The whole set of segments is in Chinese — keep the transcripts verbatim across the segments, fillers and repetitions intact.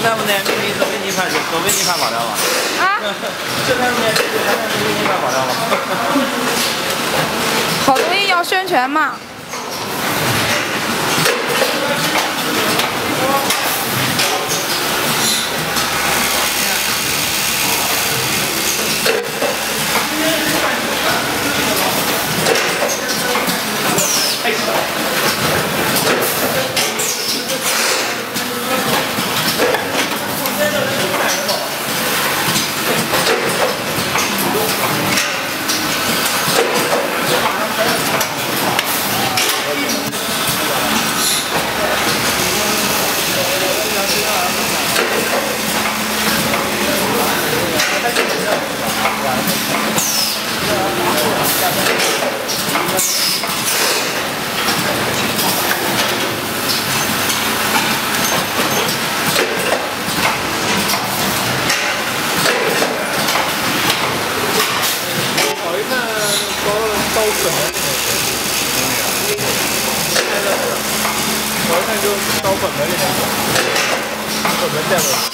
他们那秘密都被你拍，都被你拍跑掉了。 啊？ 这他们那这他们都被你拍跑掉了。 好东西要宣传嘛。 刀粉的那个，我一看就刀粉的那个，粉的带了。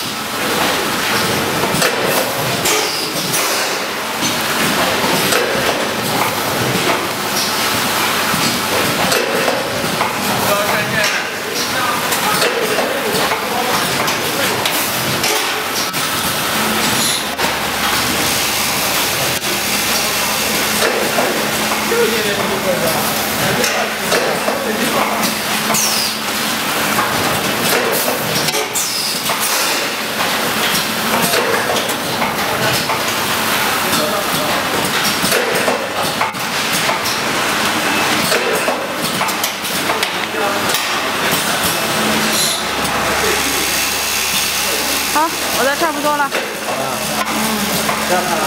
好，我的差不多了。 嗯，这样。